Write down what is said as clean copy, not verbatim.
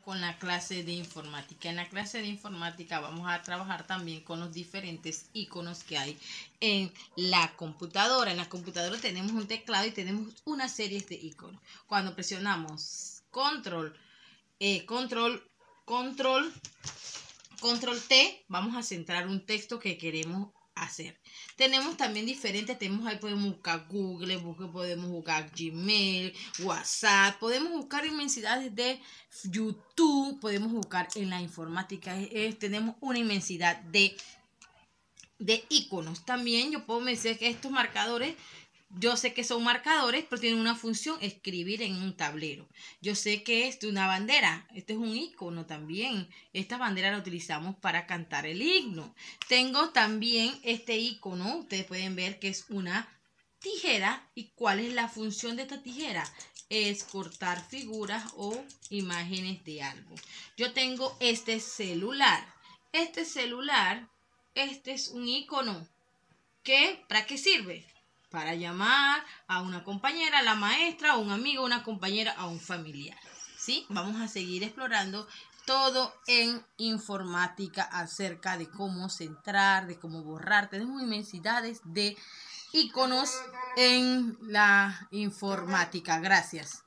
con la clase de informática. En la clase de informática vamos a trabajar también con los diferentes iconos que hay en la computadora. En la computadora tenemos un teclado y tenemos una serie de iconos. Cuando presionamos control T, vamos a centrar un texto que queremos hacer. Tenemos también diferentes, ahí podemos buscar Google, podemos buscar Gmail, WhatsApp, podemos buscar inmensidades de YouTube, podemos buscar en la informática, tenemos una inmensidad de iconos. También yo puedo decir que estos marcadores, yo sé que son marcadores, pero tienen una función, escribir en un tablero. Yo sé que es una bandera, este es un icono también. Esta bandera la utilizamos para cantar el himno. Tengo también este icono, ustedes pueden ver que es una tijera. ¿Y cuál es la función de esta tijera? Es cortar figuras o imágenes de algo. Yo tengo este celular. Este es un icono. ¿Para qué sirve? Para llamar a una compañera, a la maestra, a un amigo, a una compañera, a un familiar. ¿Sí? Vamos a seguir explorando todo en informática acerca de cómo centrar, de cómo borrar. Tenemos inmensidades de iconos en la informática. Gracias.